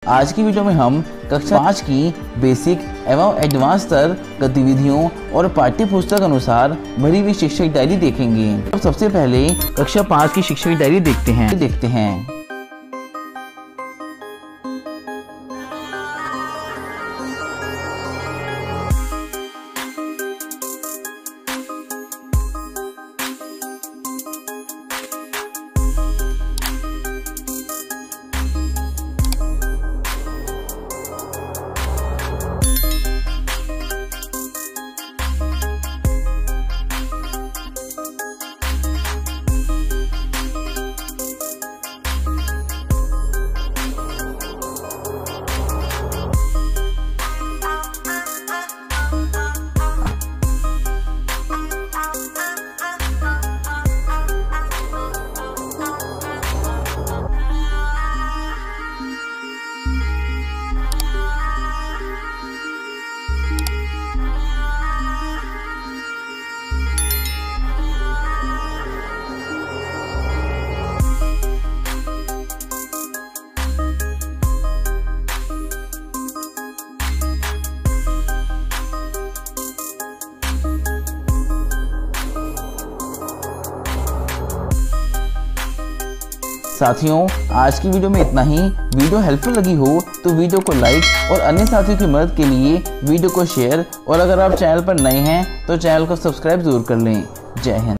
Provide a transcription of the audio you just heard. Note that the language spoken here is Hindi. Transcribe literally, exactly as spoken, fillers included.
आज की वीडियो में हम कक्षा पाँच की बेसिक एवं एडवांस स्तर गतिविधियों और पाठ्य पुस्तक अनुसार भरी हुई शिक्षक डायरी देखेंगे। अब सबसे पहले कक्षा पाँच की शिक्षक डायरी देखते हैं देखते हैं साथियों, आज की वीडियो में इतना ही। वीडियो हेल्पफुल लगी हो तो वीडियो को लाइक और अन्य साथियों की मदद के लिए वीडियो को शेयर, और अगर आप चैनल पर नए हैं तो चैनल को सब्सक्राइब जरूर कर लें। जय हिंद।